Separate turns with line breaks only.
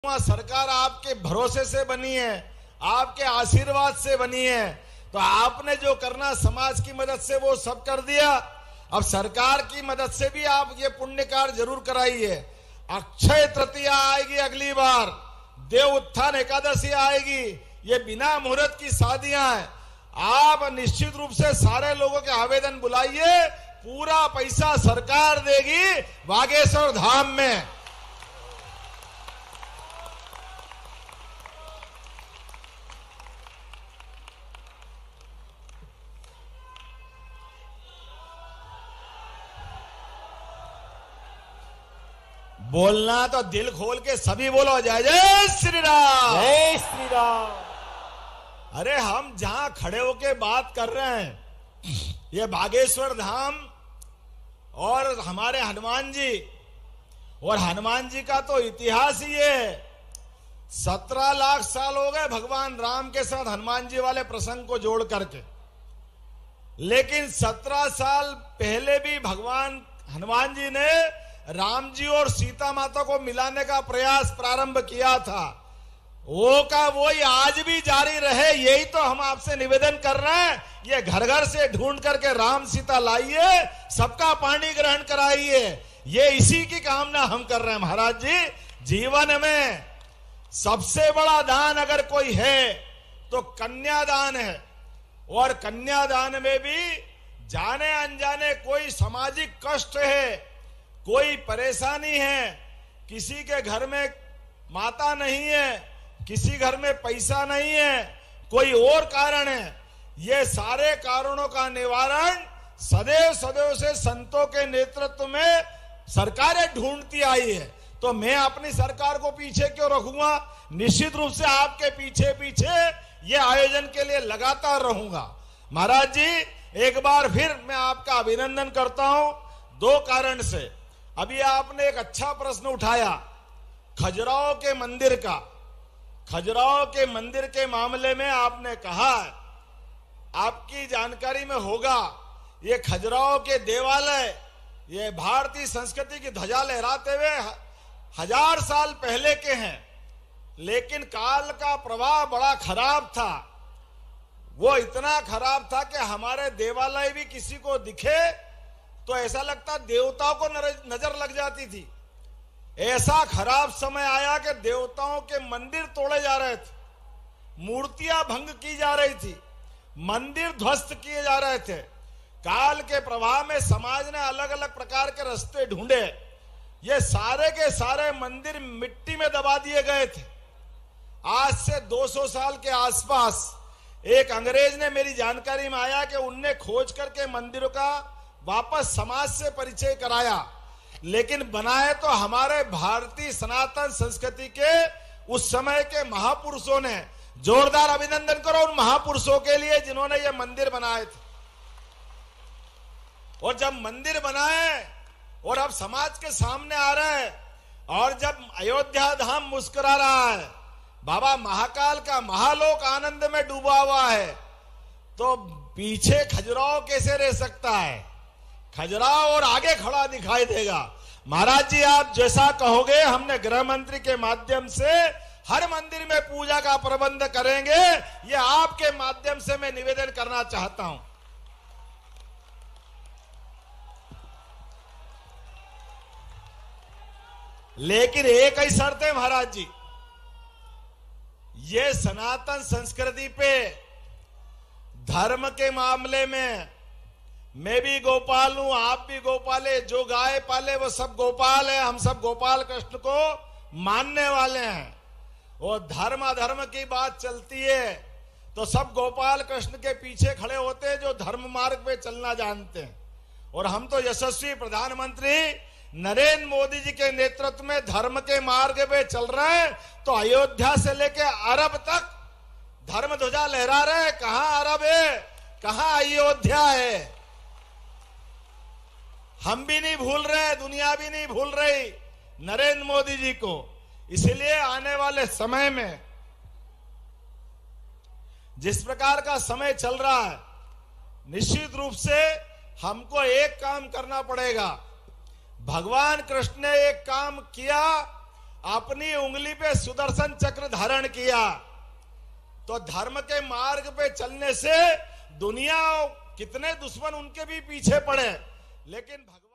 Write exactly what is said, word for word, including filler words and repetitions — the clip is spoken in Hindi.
सरकार आपके भरोसे से बनी है, आपके आशीर्वाद से बनी है, तो आपने जो करना समाज की मदद से वो सब कर दिया। अब सरकार की मदद से भी आप ये पुण्य कार्य जरूर कराइए। अक्षय तृतीया आएगी अगली बार, देव उत्थान एकादशी आएगी, ये बिना मुहूर्त की शादियां हैं। आप निश्चित रूप से सारे लोगों के आवेदन बुलाइए, पूरा पैसा सरकार देगी बागेश्वर धाम में। बोलना तो दिल खोल के सभी बोलो, जय जय श्री राम,
जय श्री राम।
अरे हम जहां खड़े होके बात कर रहे हैं, ये बागेश्वर धाम और हमारे हनुमान जी, और हनुमान जी का तो इतिहास ही है। सत्रह लाख साल हो गए भगवान राम के साथ हनुमान जी वाले प्रसंग को जोड़ करके, लेकिन सत्रह साल पहले भी भगवान हनुमान जी ने राम जी और सीता माता को मिलाने का प्रयास प्रारंभ किया था। वो का वो ही आज भी जारी रहे, यही तो हम आपसे निवेदन कर रहे हैं। ये घर घर से ढूंढ करके राम सीता लाइए, सबका पानी ग्रहण कराइए, ये इसी की कामना हम कर रहे हैं। महाराज जी, जीवन में सबसे बड़ा दान अगर कोई है तो कन्यादान है, और कन्यादान में भी जाने अनजाने कोई सामाजिक कष्ट है, कोई परेशानी है, किसी के घर में माता नहीं है, किसी घर में पैसा नहीं है, कोई और कारण है, ये सारे कारणों का निवारण सदैव सदैव से संतों के नेतृत्व में सरकारें ढूंढती आई है। तो मैं अपनी सरकार को पीछे क्यों रखूंगा? निश्चित रूप से आपके पीछे पीछे ये आयोजन के लिए लगातार रहूंगा। महाराज जी, एक बार फिर मैं आपका अभिनंदन करता हूं, दो कारण से। अभी आपने एक अच्छा प्रश्न उठाया खजुराहो के मंदिर का। खजुराहो के मंदिर के मामले में आपने कहा, आपकी जानकारी में होगा, ये खजुराहो के देवालय ये भारतीय संस्कृति की ध्वजा लहराते हुए हजार साल पहले के हैं, लेकिन काल का प्रभाव बड़ा खराब था। वो इतना खराब था कि हमारे देवालय भी किसी को दिखे तो ऐसा लगता देवताओं को नजर लग जाती थी। ऐसा खराब समय आया कि देवताओं के मंदिर तोड़े जा रहे थे, मूर्तियां भंग की जा रही थी, मंदिर ध्वस्त किए जा रहे थे। काल के प्रभाव में समाज ने अलग अलग प्रकार के रास्ते ढूंढे, ये सारे के सारे मंदिर मिट्टी में दबा दिए गए थे। आज से दो सौ साल के आसपास एक अंग्रेज ने, मेरी जानकारी में आया कि उनने खोज करके मंदिरों का वापस समाज से परिचय कराया, लेकिन बनाए तो हमारे भारतीय सनातन संस्कृति के उस समय के महापुरुषों ने। जोरदार अभिनंदन करो उन महापुरुषों के लिए जिन्होंने ये मंदिर बनाए थे। और जब मंदिर बनाए और अब समाज के सामने आ रहे हैं, और जब अयोध्या धाम मुस्कुरा रहा है, बाबा महाकाल का महालोक आनंद में डूबा हुआ है, तो पीछे खजुराहो कैसे रह सकता है? खजुराहो और आगे खड़ा दिखाई देगा। महाराज जी, आप जैसा कहोगे, हमने गृह मंत्री के माध्यम से हर मंदिर में पूजा का प्रबंध करेंगे, ये आपके माध्यम से मैं निवेदन करना चाहता हूं। लेकिन एक ही शर्त है महाराज जी, ये सनातन संस्कृति पे, धर्म के मामले में मैं भी गोपाल हूं, आप भी गोपाल है, जो गाय पाले वो सब गोपाल है, हम सब गोपाल कृष्ण को मानने वाले हैं। और धर्म अधर्म की बात चलती है तो सब गोपाल कृष्ण के पीछे खड़े होते हैं जो धर्म मार्ग पे चलना जानते हैं। और हम तो यशस्वी प्रधानमंत्री नरेंद्र मोदी जी के नेतृत्व में धर्म के मार्ग पे चल रहे हैं। तो अयोध्या से लेके अरब तक धर्म ध्वजा लहरा रहे हैं। कहां अरब है, कहां अयोध्या है, हम भी नहीं भूल रहे, दुनिया भी नहीं भूल रही नरेंद्र मोदी जी को। इसलिए आने वाले समय में जिस प्रकार का समय चल रहा है, निश्चित रूप से हमको एक काम करना पड़ेगा। भगवान कृष्ण ने एक काम किया अपनी उंगली पे सुदर्शन चक्र धारण किया, तो धर्म के मार्ग पे चलने से दुनिया कितने दुश्मन उनके भी पीछे पड़े, लेकिन भगवान